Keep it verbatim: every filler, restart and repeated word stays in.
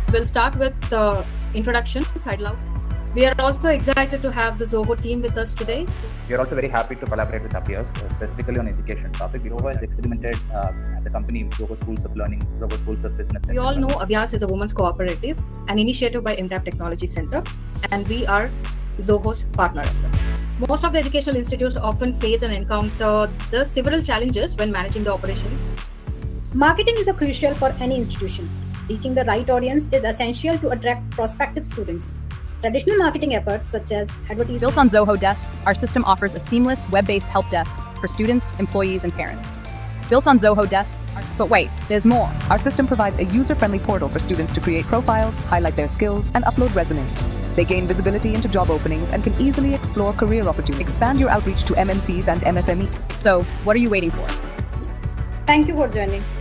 We'll start with the introduction, side loud. We are also excited to have the Zoho team with us today. We are also very happy to collaborate with Appios, uh, specifically on education topic. Zoho has experimented uh, as a company with Zoho Schools of Learning, Zoho Schools of Business. We all know Abhyas is a women's cooperative, an initiative by M D A P Technology Center, and we are Zoho's partner as well. Most of the educational institutes often face and encounter the several challenges when managing the operations. Marketing is a crucial for any institution. Reaching the right audience is essential to attract prospective students. Traditional marketing efforts such as advertising. Built on Zoho Desk, our system offers a seamless web-based help desk for students, employees, and parents. Built on Zoho Desk, but wait, there's more. Our system provides a user-friendly portal for students to create profiles, highlight their skills, and upload resumes. They gain visibility into job openings and can easily explore career opportunities. Expand your outreach to M N Cs and M S M Es. So, what are you waiting for? Thank you for joining.